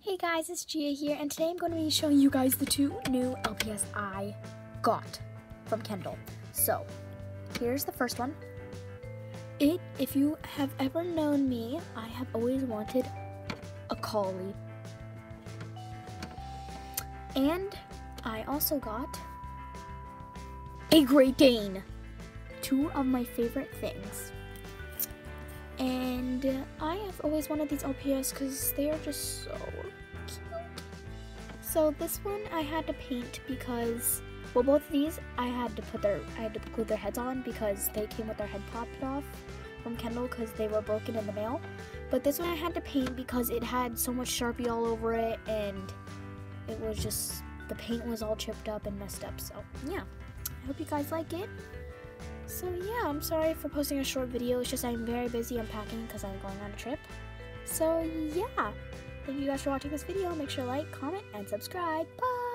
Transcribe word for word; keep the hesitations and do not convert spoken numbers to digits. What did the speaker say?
Hey guys, it's Gia here, and today I'm going to be showing you guys the two new L P S I got from Kendall. So, here's the first one. It, if you have ever known me, I have always wanted a collie. And I also got a Great Dane. Two of my favorite things. And uh, I have always wanted these L P S because they are just so cute. So this one I had to paint because, well, both of these I had to put their, I had to glue their heads on because they came with their head popped off from Kendall because they were broken in the mail. But this one I had to paint because it had so much Sharpie all over it, and it was just, the paint was all chipped up and messed up. So yeah, I hope you guys like it. So yeah, I'm sorry for posting a short video. It's just I'm very busy unpacking because I'm going on a trip. So yeah, thank you guys for watching this video. Make sure to like, comment, and subscribe. Bye!